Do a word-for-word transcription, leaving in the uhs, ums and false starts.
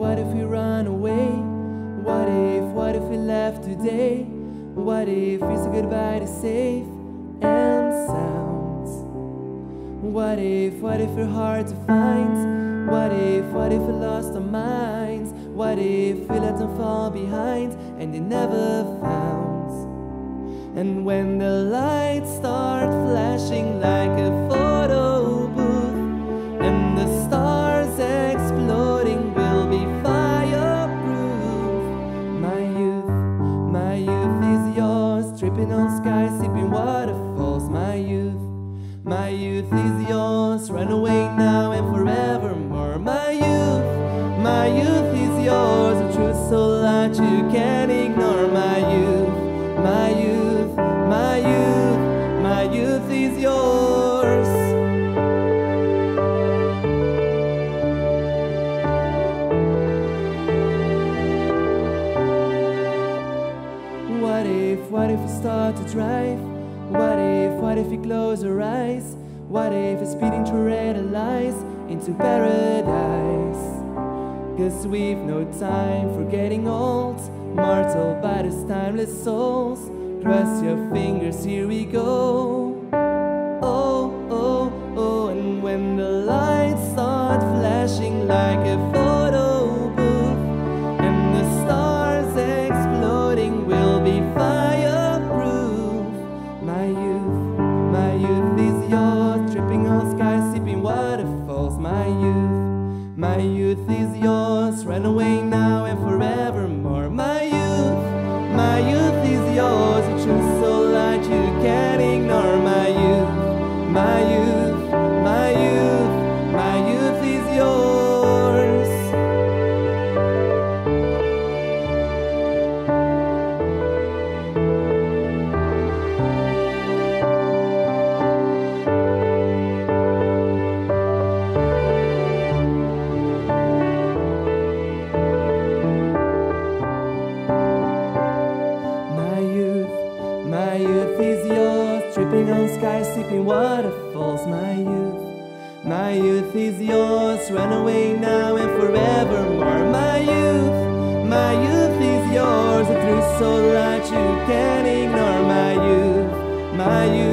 what if we run away? What if, what if we left today? What if we said goodbye to safe and sounds? What if, what if we're hard to find? What if, what if we lost our minds? What if we let them fall behind and they never found? And when the lights start flashing like a photo booth and the stars exploding will be fireproof. My youth, my youth is yours, tripping on skies, sipping waterfalls. My youth, my youth is yours, run away now and forevermore. My youth, my youth is yours, a true soul that you can't ignore. My youth, my youth, my youth, my youth is yours. What if, what if we start to drive? What if, what if we close our eyes? What if we're speeding through red lights into paradise? Cause we've no time for getting old, mortal bodies, timeless souls. Cross your fingers, here we go. Oh, oh, oh, and when the lights start flashing like a photo booth and the stars exploding will be fireproof. My youth, my youth is yours, tripping on skies, sipping waterfalls. My youth, my youth is yours, run away now and forevermore. My youth, my youth is yours, a true soul that you can't ignore. My youth, my youth, my youth, my youth is yours. My youth is yours, tripping on skies, sipping waterfalls. My youth, my youth is yours, run away now and forevermore. My youth, my youth is yours, a true soul that you can't ignore. My youth, my youth.